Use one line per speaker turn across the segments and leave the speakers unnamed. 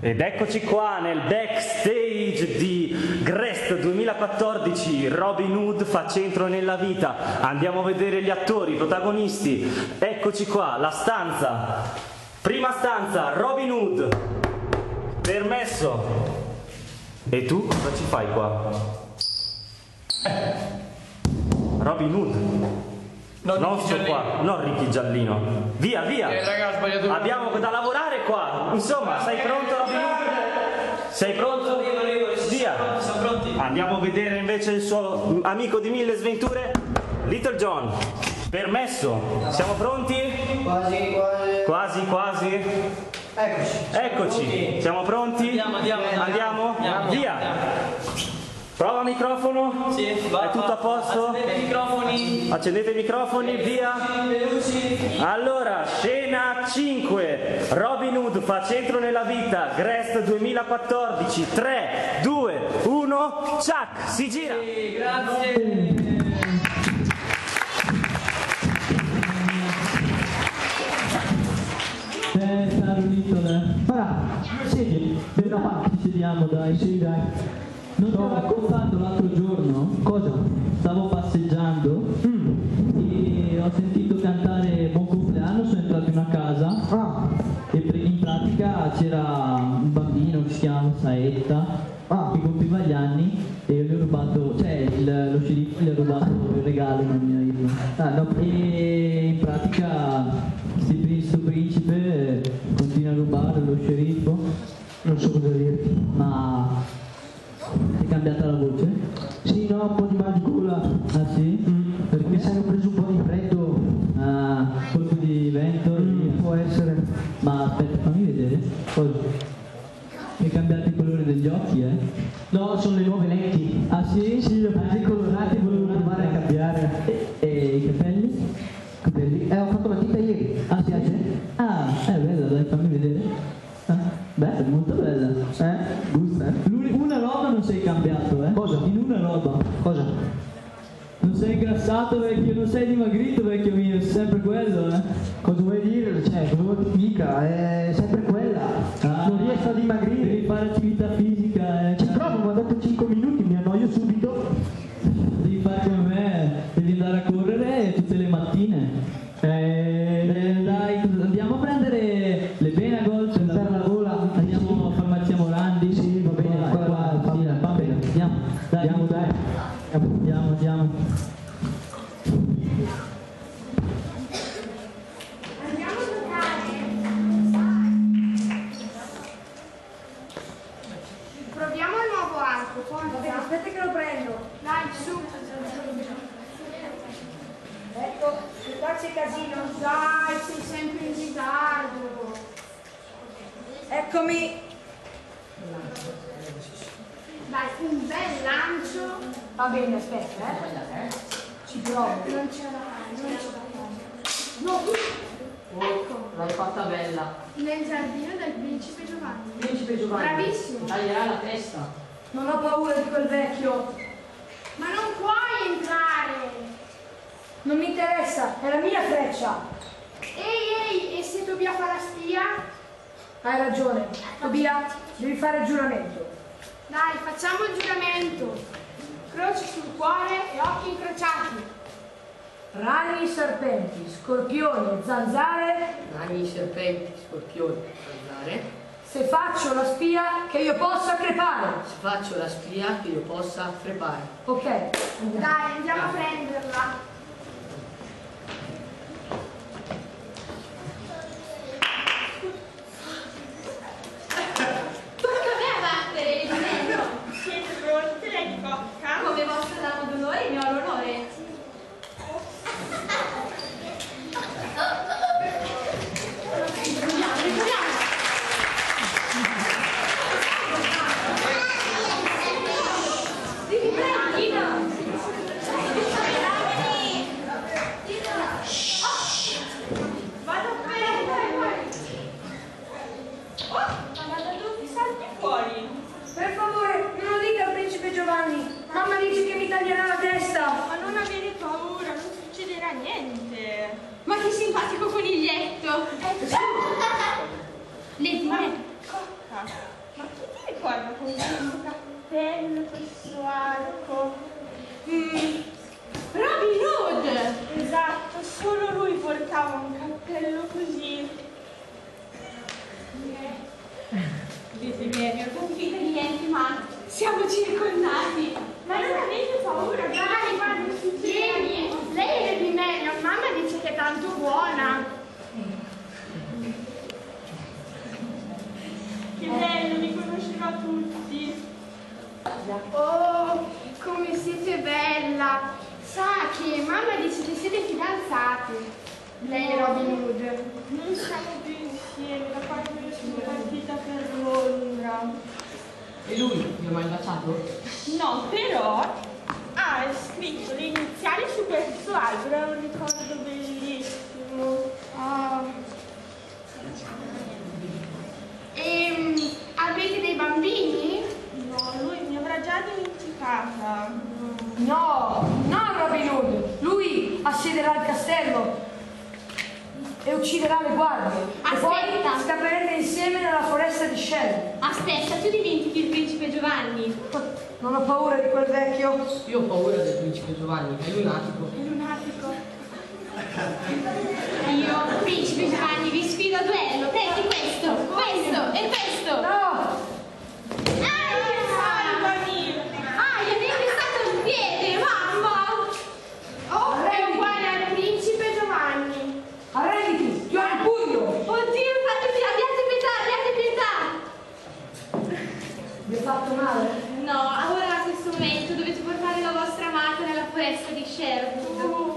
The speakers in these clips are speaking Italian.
Ed eccoci qua nel backstage di Grest 2014, Robin Hood fa centro nella vita. Andiamo a vedere gli attori, i protagonisti. Eccoci qua, la stanza. Prima stanza, Robin Hood. Permesso. E tu cosa ci fai qua? Robin Hood. Non sto qua, non Ricky Giallino. Via, via.
Raga, ho sbagliato.
Abbiamo da lavorare qua. Insomma, sei pronto, Robin Hood? Sei pronto? Via.
Siamo pronti.
Andiamo a vedere invece il suo amico di mille sventure, Little John. Permesso. Siamo pronti?
Quasi, quasi.
Quasi, quasi.
Eccoci.
Eccoci. Siamo pronti?
Andiamo.
Via. Prova microfono.
Sì, va.
È tutto a posto?
Accendete i microfoni.
Accendete i microfoni, via.
Le luci.
Allora, scena 5. Robin Hood fa centro nella vita. Grest 2014. 3, 2, 1. Chuck, si gira.
Sì, grazie.
Caro Little, ora siedi, per una parte ci sediamo, dai, sì, dai. Non ti ho raccontato l'altro giorno? Cosa? Stavo passeggiando e ho sentito cantare Buon compleanno, sono entrato in una casa e in pratica c'era un bambino che si chiama Saetta che compiva gli anni e io gli ho rubato, cioè lo sceriffo gli ha rubato il regalo, non mi ha detto. E in pratica questo principe continua a rubare lo sceriffo, non so cosa dirti, ma ti è cambiata la voce? Sì, no, un po' di mal di gola. Ah sì? Perché mi sono preso un po' di freddo. Ah, colpo di vento? Può essere. Ma aspetta, fammi vedere. Cosa? Mi è cambiato il colore degli occhi, eh? No, sono le nuove lenti. Ah sì? Sì, li ho presi colorati, volevo provare a cambiare. E i capelli? Capelli? Ho fatto la tinta ieri. Ah, ti piace? Ah, è bella, dai, fammi vedere. Ah, bella, molto bella. Gusta, Una roba non sei cambiato, eh? Cosa? In una roba. Cosa? Non sei ingrassato vecchio, non sei dimagrito vecchio mio, è sempre quello, eh? Cosa vuoi dire? Cioè, cosa vuoi mica? È sempre quella. Non riesco a dimagrire. Devi fare attività fisica, eh? Ci provo, ma dopo 5 minuti mi annoio subito. Devi fare come me, devi andare a correre tutte le mattine. Dai, andiamo a prendere le Benagol per la gola, andiamo a farmacia Morandi. Sì, va bene, va bene, andiamo, dai. Andiamo.
Andiamo a giocare. Proviamo il nuovo arco, forza.
Aspetta che lo prendo.
Dai, su.
Ecco, che qua c'è casino.
Dai, sei sempre in ritardo.
Eccomi.
Dai, un bel lancio.
Va bene, aspetta, Ci provo.
Non ce la fai. No. Ecco,
L'hai fatta bella.
nel giardino del principe Giovanni.
Principe Giovanni.
Bravissimo.
Taglierà la testa.
Non ho paura di quel vecchio.
Ma non puoi entrare.
Non mi interessa, è la mia freccia.
Ehi, e se Tobia fa la spia?
Hai ragione. Tobia, devi fare il giuramento.
Dai, facciamo il giuramento. Croce sul cuore e occhi incrociati.
Ragni, serpenti, scorpioni e zanzare.
Ragni, serpenti, scorpioni, zanzare.
Se faccio la spia che io possa crepare.
Se faccio la spia che io possa crepare.
Ok.
Dai, andiamo a prenderla.
Tocca a me a battere il livello.
Siete pronti, Lady Cocca?
Come vostra dama d'onore ne ho l'onore.
Vado bene, vai. Oh, ma da dove salti fuori?
Per favore, non lo dica al principe Giovanni. Mamma dice che mi taglierà la testa.
Ma non avere paura, non succederà niente.
Ma che simpatico coniglietto.
Ecco.
Le due.
Cocca. con questo cappello, questo arco.
Robin Hood!
Esatto, solo lui portava un cappello così.
Desiderio, non capite niente, ma siamo circondati.
Ma non avete paura, dai, guarda, non succede niente. Lei è di meglio, mamma dice che è tanto buona. Che bello, vi conoscerò tutti. Oh, come siete bella. Sa che mamma dice che siete fidanzate. Lei e Robin Hood. Non siamo più insieme da quando io sono partita per Londra.
E lui mi ha mai baciato?
No, però ha scritto le iniziali su questo albero, è un ricordo bellissimo. Avete dei bambini? No, lui mi avrà già dimenticata.
No, non Robin Hood. Lui assiederà il castello e ucciderà le guardie. E poi
Aspetta.
scapperete insieme nella foresta di Shell.
Aspetta, tu dimentichi il principe Giovanni.
Non ho paura di quel vecchio.
Io ho paura del principe Giovanni, è lunatico.
È lunatico.
Io, principe Giovanni, vi sfido a duello. Prendi questo, questo e questo.
No!
Salvami!
Ah, gli avevi pestato il piede, mamma!
Oh, è uguale al principe Giovanni.
Arrenditi, ti ho il pugno!
Oddio, abbiate pietà!
Vi ho fatto male?
No, ora a questo momento dovete portare la vostra amata nella foresta di Sherwood.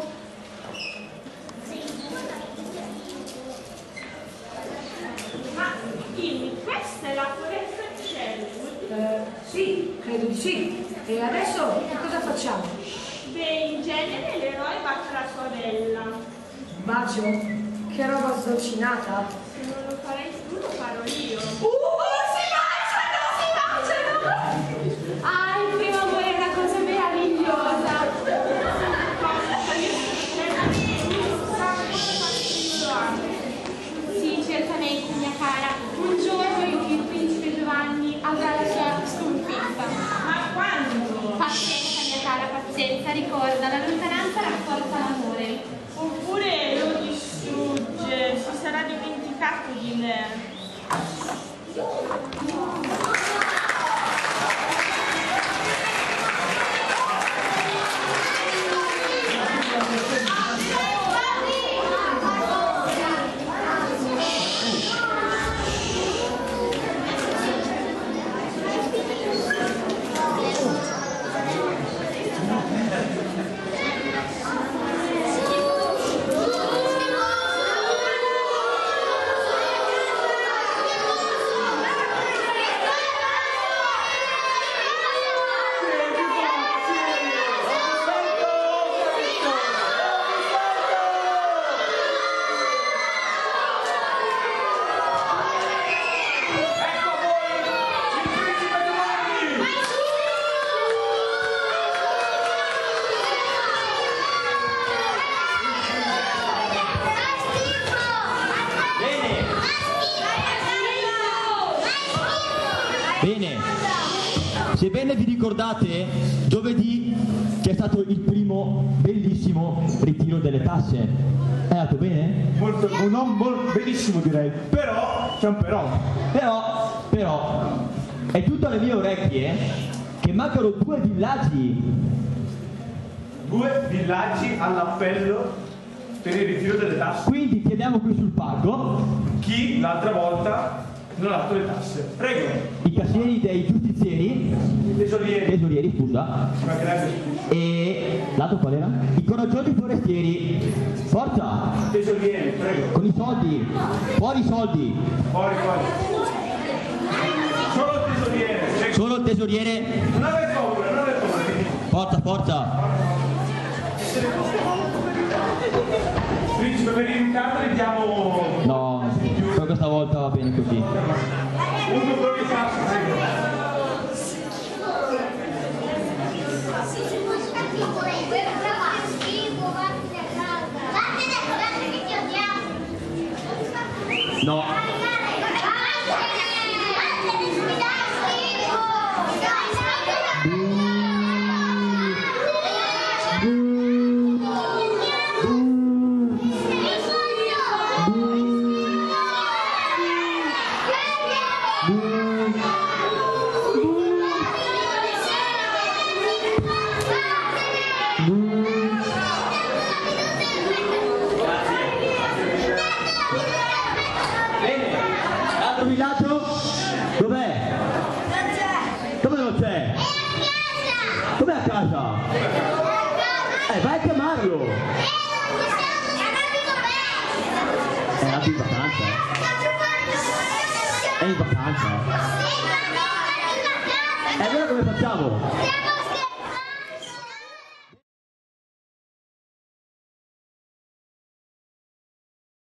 Ma dimmi, questa è la foresta di Sherwood?
Sì, credo di sì. E adesso che cosa facciamo?
Beh, in genere l'eroe bacia la sua bella.
Bacio? Che roba sdolcinata.
Se non lo farai tu, lo farò io.
Ah, il primo amore è una cosa meravigliosa. Sì, certamente, mia cara. Un giorno il principe Giovanni avrà la sua sconfitta.
Ma quando?
Pazienza, mia cara, pazienza. Ricorda, la lontananza rafforza l'amore.
Oppure lo distrugge, si sarà dimenticato di me.
Bene, sebbene vi ricordate, giovedì c'è stato il primo bellissimo ritiro delle tasse. È andato bene?
Molto, benissimo direi, però c'è un però.
Però, è tutto alle mie orecchie che mancano 2 villaggi.
2 villaggi all'appello per il ritiro delle tasse.
Quindi chiediamo qui sul palco
Chi l'altra volta non ha dato le tasse? Prego.
i cassieri dei giustizieri, tesorieri, scusa, e l'altro qual era? I coraggiosi forestieri. Forza!
Tesoriere, prego.
Con i soldi, fuori i soldi.
Fuori. Solo il tesoriere, prego.
Solo il tesoriere.
Non avete paura.
Forza.
Principe, per il caso diamo
No, però questa volta va bene così.
uno per il caso, prego.
No. andato in vacanza. È in vacanza. E allora come facciamo?